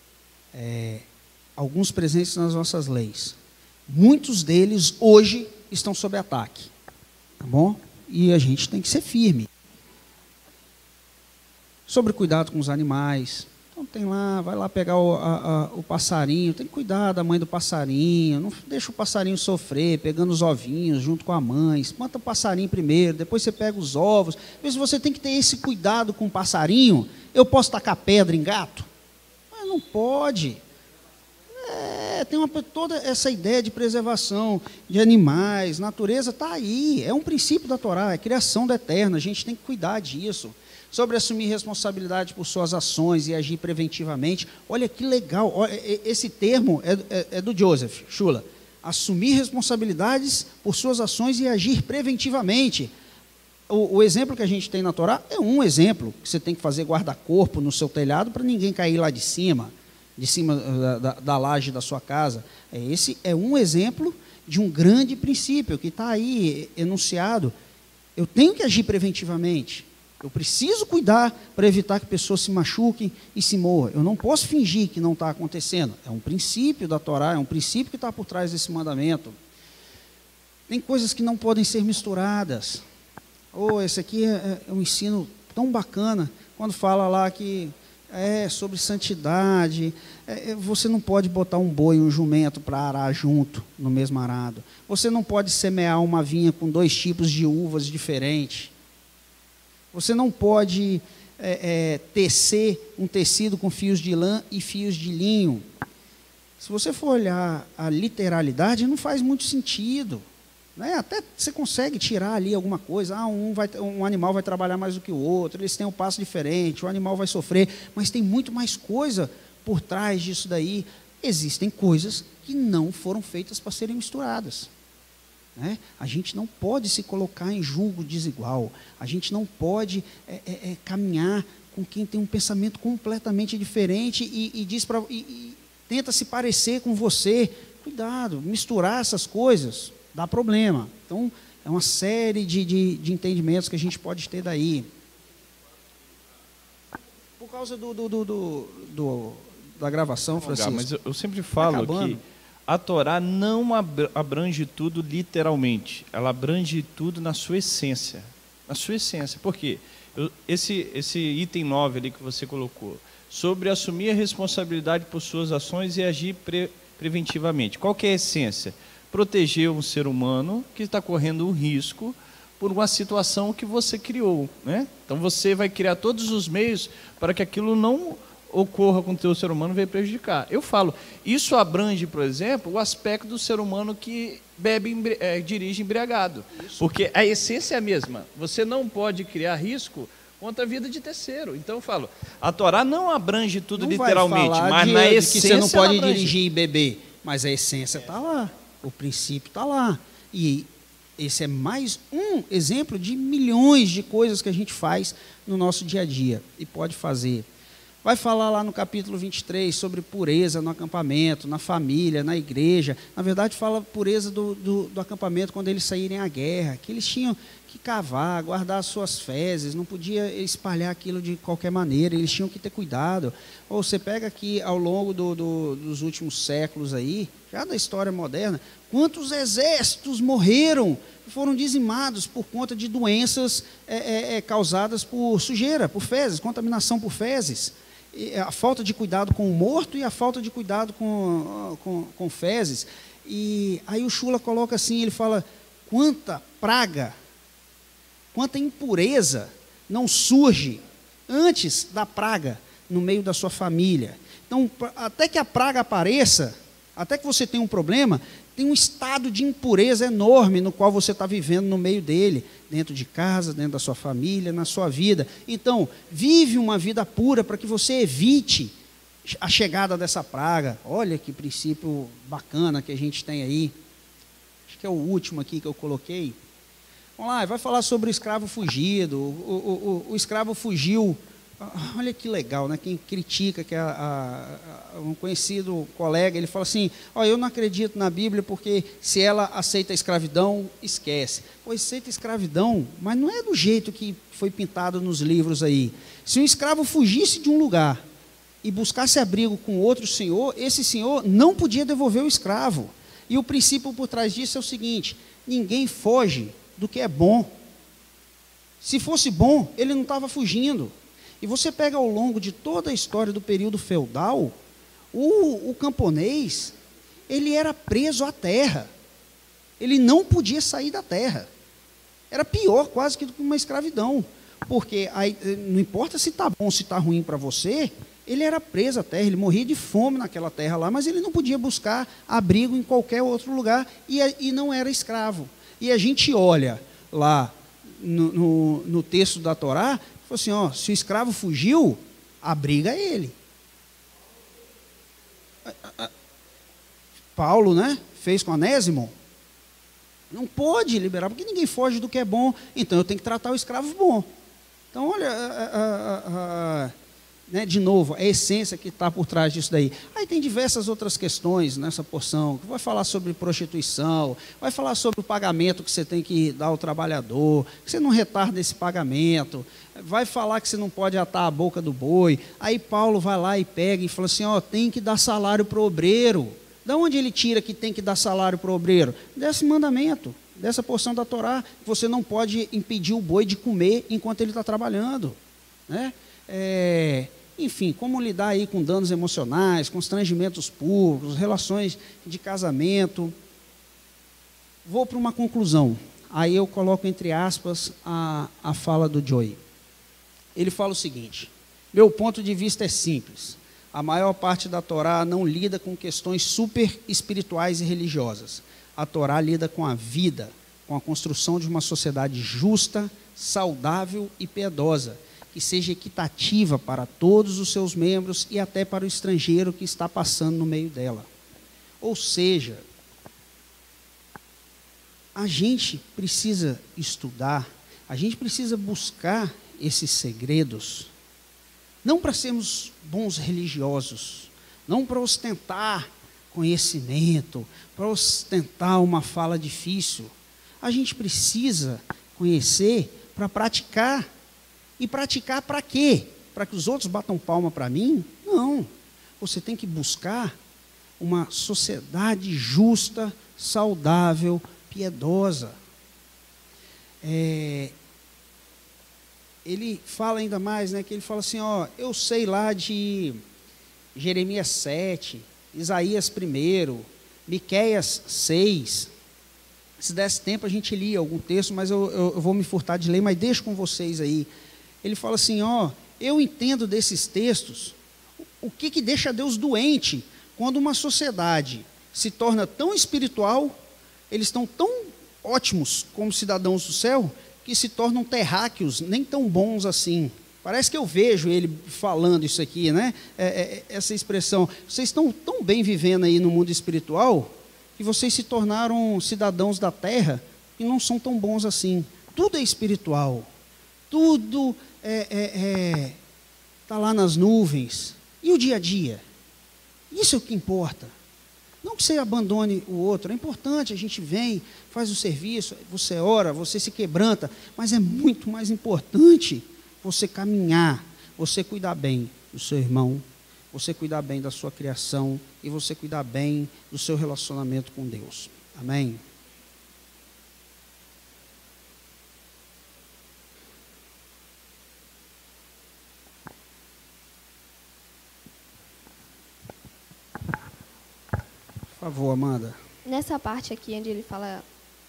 Alguns presentes nas nossas leis. Muitos deles hoje estão sob ataque. Tá bom? E a gente tem que ser firme. Sobre cuidado com os animais. Então vai lá pegar o passarinho, tem que cuidar da mãe do passarinho, não deixa o passarinho sofrer, pegando os ovinhos junto com a mãe, mata o passarinho primeiro, depois você pega os ovos. Mas você tem que ter esse cuidado com o passarinho. Eu posso tacar pedra em gato? Mas não pode. Tem toda essa ideia de preservação de animais, natureza está aí, é um princípio da Torá, é criação do eterno, a gente tem que cuidar disso. Sobre assumir responsabilidade por suas ações e agir preventivamente. Olha que legal, esse termo é do Joseph Shula. Assumir responsabilidades por suas ações e agir preventivamente. O exemplo que a gente tem na Torá é um exemplo, que você tem que fazer guarda-corpo no seu telhado para ninguém cair lá de cima da laje da sua casa. Esse é um exemplo de um grande princípio que está aí enunciado. Eu tenho que agir preventivamente. Eu preciso cuidar para evitar que pessoas se machuquem e se morram. Eu não posso fingir que não está acontecendo. É um princípio da Torá, é um princípio que está por trás desse mandamento. Tem coisas que não podem ser misturadas. Esse aqui é um ensino tão bacana, quando fala lá que sobre santidade. Você não pode botar um boi e um jumento para arar junto no mesmo arado. Você não pode semear uma vinha com 2 tipos de uvas diferentes. Você não pode tecer um tecido com fios de lã e fios de linho. Se você for olhar a literalidade, não faz muito sentido. Né? Até você consegue tirar ali alguma coisa. Um animal vai trabalhar mais do que o outro, eles têm um passo diferente, o animal vai sofrer, mas tem muito mais coisa por trás disso daí. Existem coisas que não foram feitas para serem misturadas. Né? A gente não pode se colocar em julgo desigual, a gente não pode caminhar com quem tem um pensamento completamente diferente e tenta se parecer com você. Cuidado, misturar essas coisas dá problema. Então, é uma série de entendimentos que a gente pode ter daí. Por causa da gravação, Francisco. Mas eu sempre falo que a Torá não abrange tudo literalmente, ela abrange tudo na sua essência. Na sua essência. Por quê? Esse item 9 ali que você colocou, sobre assumir a responsabilidade por suas ações e agir preventivamente. Qual que é a essência? Proteger um ser humano que está correndo um risco por uma situação que você criou. Né? Então você vai criar todos os meios para que aquilo não ocorra com o teu ser humano e venha prejudicar. Eu falo, isso abrange, por exemplo, o aspecto do ser humano que dirige embriagado. Isso. Porque a essência é a mesma. Você não pode criar risco contra a vida de terceiro. Então eu falo, a Torá não abrange tudo não literalmente, mas na essência que você não pode dirigir e beber, mas a essência está lá, o princípio está lá. E esse é mais um exemplo de milhões de coisas que a gente faz no nosso dia a dia e pode fazer. Vai falar lá no capítulo 23 sobre pureza no acampamento, na família, na igreja. Na verdade, fala pureza do acampamento quando eles saírem à guerra, que eles tinham que cavar, guardar as suas fezes, não podia espalhar aquilo de qualquer maneira, eles tinham que ter cuidado. Ou você pega aqui ao longo dos últimos séculos aí, já da história moderna, quantos exércitos morreram, foram dizimados por conta de doenças causadas por sujeira, por fezes, contaminação por fezes. A falta de cuidado com o morto e a falta de cuidado com fezes. E aí o Shula coloca assim, ele fala, quanta praga, quanta impureza não surge antes da praga no meio da sua família. Então, até que a praga apareça, até que você tenha um problema, tem um estado de impureza enorme no qual você está vivendo no meio dele, dentro de casa, dentro da sua família, na sua vida. Então, vive uma vida pura para que você evite a chegada dessa praga. Olha que princípio bacana que a gente tem aí. Acho que é o último aqui que eu coloquei. Vamos lá, vai falar sobre o escravo fugido. O escravo fugiu Olha que legal, né? Quem critica, que é um conhecido colega, ele fala assim, eu não acredito na Bíblia porque se ela aceita a escravidão, esquece. Aceita a escravidão, mas não é do jeito que foi pintado nos livros aí. Se um escravo fugisse de um lugar e buscasse abrigo com outro senhor, esse senhor não podia devolver o escravo. E o princípio por trás disso é o seguinte, ninguém foge do que é bom. Se fosse bom, ele não estava fugindo. E você pega ao longo de toda a história do período feudal, o camponês, ele era preso à terra. Ele não podia sair da terra. Era pior quase que uma escravidão. Porque aí, não importa se está bom ou se está ruim para você, ele era preso à terra, ele morria de fome naquela terra lá, mas ele não podia buscar abrigo em qualquer outro lugar e não era escravo. E a gente olha lá no texto da Torá, falou assim, se o escravo fugiu, abriga ele. Paulo, né, fez com Onésimo, não pode liberar, porque ninguém foge do que é bom, então eu tenho que tratar o escravo bom. Então, olha, né, de novo, a essência que está por trás disso daí. Aí tem diversas outras questões nessa porção, que vai falar sobre prostituição, vai falar sobre o pagamento que você tem que dar ao trabalhador, que você não retarda esse pagamento, vai falar que você não pode atar a boca do boi. Aí Paulo vai lá e pega e fala assim, tem que dar salário para o obreiro. De onde ele tira que tem que dar salário para o obreiro? Desse mandamento, dessa porção da Torá, que você não pode impedir o boi de comer enquanto ele está trabalhando, né? Enfim, como lidar aí com danos emocionais, constrangimentos públicos, relações de casamento. Vou para uma conclusão. Aí eu coloco entre aspas a fala do Joey. Ele fala o seguinte, meu ponto de vista é simples. A maior parte da Torá não lida com questões super espirituais e religiosas. A Torá lida com a vida, com a construção de uma sociedade justa, saudável e piedosa, que seja equitativa para todos os seus membros e até para o estrangeiro que está passando no meio dela. Ou seja, a gente precisa estudar, a gente precisa buscar esses segredos, não para sermos bons religiosos, não para ostentar conhecimento, para ostentar uma fala difícil. A gente precisa conhecer para praticar. E praticar para quê? Para que os outros batam palma para mim? Não. Você tem que buscar uma sociedade justa, saudável, piedosa. Ele fala ainda mais, né, que ele fala assim, eu sei lá de Jeremias 7, Isaías 1, Miqueias 6. Se desse tempo a gente lia algum texto, mas eu vou me furtar de ler, mas deixo com vocês aí. Ele fala assim, eu entendo desses textos o que deixa Deus doente quando uma sociedade se torna tão espiritual, eles estão tão ótimos como cidadãos do céu, que se tornam terráqueos, nem tão bons assim. Parece que eu vejo ele falando isso aqui, né? Essa expressão. Vocês estão tão bem vivendo aí no mundo espiritual, que vocês se tornaram cidadãos da terra e não são tão bons assim. Tudo é espiritual. Tudo está lá nas nuvens. E o dia a dia? Isso é o que importa. Não que você abandone o outro, é importante, a gente vem, faz o serviço, você ora, você se quebranta, mas é muito mais importante você caminhar, você cuidar bem do seu irmão, você cuidar bem da sua criação e você cuidar bem do seu relacionamento com Deus. Amém? Por favor, Amanda. Nessa parte aqui, onde ele fala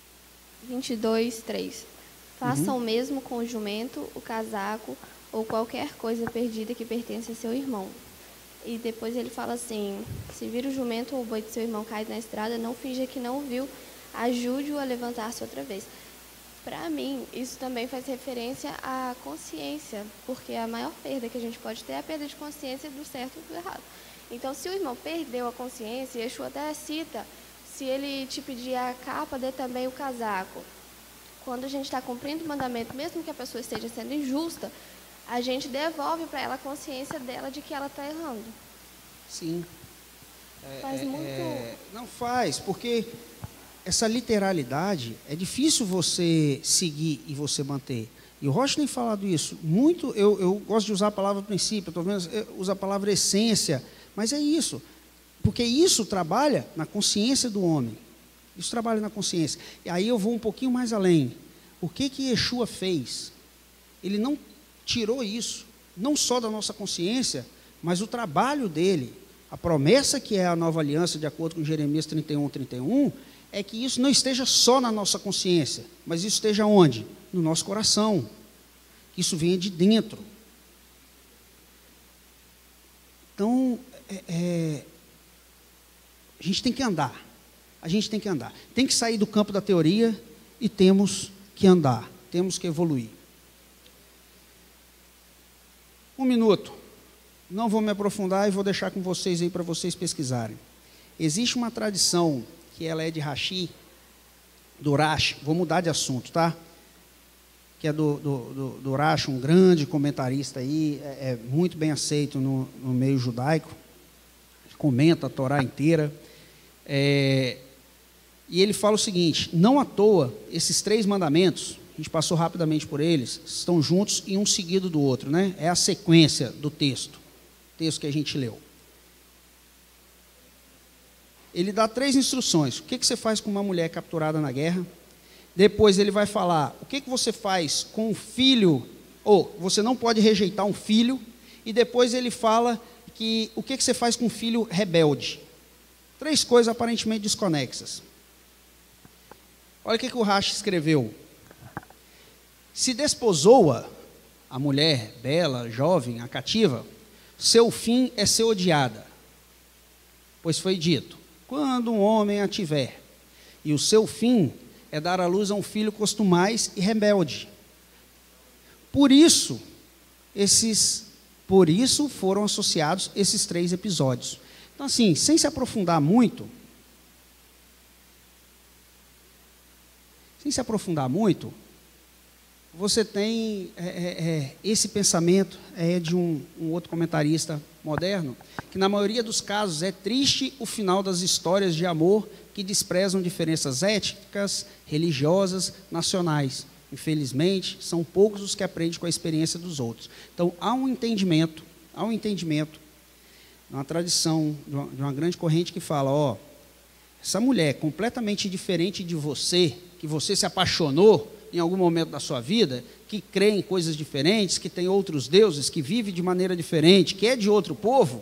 22:3, faça o mesmo com o jumento, o casaco ou qualquer coisa perdida que pertence a seu irmão. E depois ele fala assim, se vir o jumento ou o boi de seu irmão caído na estrada, não finja que não o viu, ajude-o a levantar-se outra vez. Para mim, isso também faz referência à consciência, porque a maior perda que a gente pode ter é a perda de consciência do certo e do errado. Então, se o irmão perdeu a consciência, Yeshua até cita, se ele te pedir a capa, dê também o casaco. Quando a gente está cumprindo o mandamento, mesmo que a pessoa esteja sendo injusta, a gente devolve para ela a consciência dela de que ela está errando. Sim. Faz muito... Não faz, porque essa literalidade é difícil você seguir e você manter. E o Rocha tem falado isso muito. Eu gosto de usar a palavra princípio, talvez usa a palavra essência, mas é isso, porque isso trabalha na consciência do homem. Isso trabalha na consciência. E aí eu vou um pouquinho mais além. O que Yeshua fez? Ele não tirou isso, não só da nossa consciência, mas o trabalho dele, a promessa que é a nova aliança, de acordo com Jeremias 31:31, é que isso não esteja só na nossa consciência, mas isso esteja onde? No nosso coração. Que isso venha de dentro. Então, a gente tem que andar. A gente tem que andar. Tem que sair do campo da teoria e temos que andar. Temos que evoluir. 1 minuto. Não vou me aprofundar e vou deixar com vocês aí para vocês pesquisarem. Existe uma tradição que ela é de Rashi, do Rashi, vou mudar de assunto, tá? Que é do Rashi, um grande comentarista aí, muito bem aceito no meio judaico, comenta a Torá inteira, e ele fala o seguinte: não à toa, esses 3 mandamentos, a gente passou rapidamente por eles, estão juntos e um seguido do outro, né? É a sequência do texto que a gente leu. Ele dá 3 instruções. O que você faz com uma mulher capturada na guerra? Depois ele vai falar o que você faz com um filho, ou você não pode rejeitar um filho, e depois ele fala que o que você faz com um filho rebelde. 3 coisas aparentemente desconexas. Olha o que o Rashi escreveu. Se desposou-a, a mulher bela, jovem, a cativa, seu fim é ser odiada. Pois foi dito, quando um homem a tiver, e o seu fim é dar à luz a um filho costumais e rebelde. Por isso foram associados esses 3 episódios. Então, assim, sem se aprofundar muito, você tem esse pensamento de um outro comentarista moderno, que na maioria dos casos é triste o final das histórias de amor que desprezam diferenças étnicas, religiosas, nacionais. Infelizmente, são poucos os que aprendem com a experiência dos outros. Então, há um entendimento, uma tradição de uma grande corrente que fala, essa mulher completamente diferente de você, que você se apaixonou em algum momento da sua vida, que crê em coisas diferentes, que tem outros deuses, que vive de maneira diferente, que é de outro povo,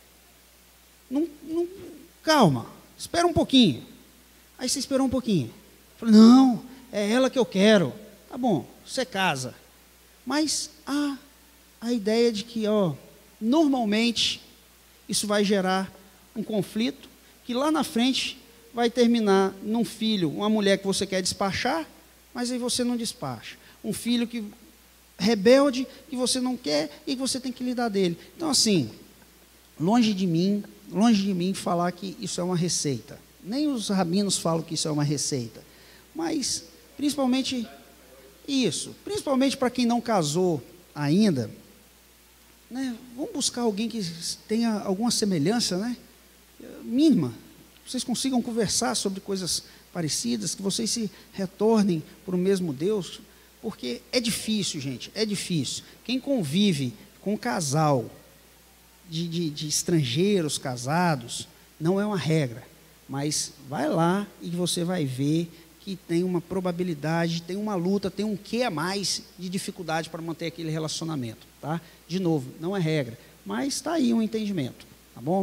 calma, espera um pouquinho. Aí você esperou um pouquinho. Falei, não, é ela que eu quero. Tá bom, você casa. Mas há a ideia de que, normalmente, isso vai gerar um conflito, que lá na frente vai terminar num filho, uma mulher que você quer despachar, mas aí você não despacha. Um filho que rebelde, que você não quer e que você tem que lidar dele. Então, assim, longe de mim falar que isso é uma receita. Nem os rabinos falam que isso é uma receita. Mas, principalmente para quem não casou ainda, né, vamos buscar alguém que tenha alguma semelhança, né, mínima, que vocês consigam conversar sobre coisas parecidas, que vocês se retornem para o mesmo Deus, porque é difícil, gente, é difícil. Quem convive com um casal de estrangeiros casados, não é uma regra, mas vai lá e você vai ver que tem uma probabilidade, tem uma luta, tem um quê a mais de dificuldade para manter aquele relacionamento, tá? De novo, não é regra, mas está aí um entendimento, tá bom?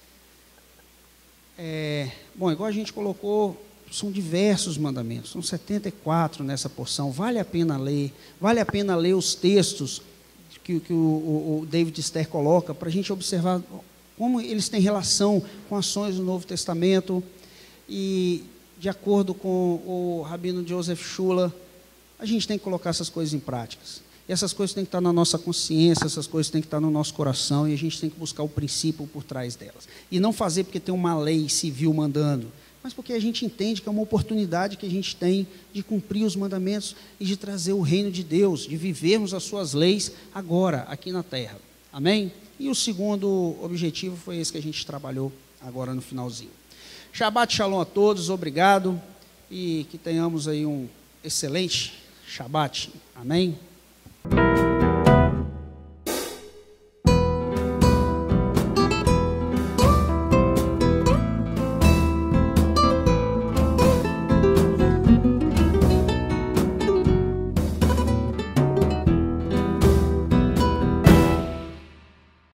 Igual a gente colocou, são diversos mandamentos, são 74 nessa porção, vale a pena ler os textos que o David Ster coloca, para a gente observar como eles têm relação com ações do Novo Testamento, e de acordo com o rabino Joseph Shula, a gente tem que colocar essas coisas em práticas. E essas coisas têm que estar na nossa consciência, essas coisas têm que estar no nosso coração, e a gente tem que buscar o princípio por trás delas. E não fazer porque tem uma lei civil mandando. mas porque a gente entende que é uma oportunidade que a gente tem de cumprir os mandamentos e de trazer o reino de Deus, de vivermos as suas leis agora, aqui na terra. Amém? E o segundo objetivo foi esse que a gente trabalhou agora no finalzinho. Shabbat Shalom a todos, obrigado, e que tenhamos aí um excelente Shabbat. Amém?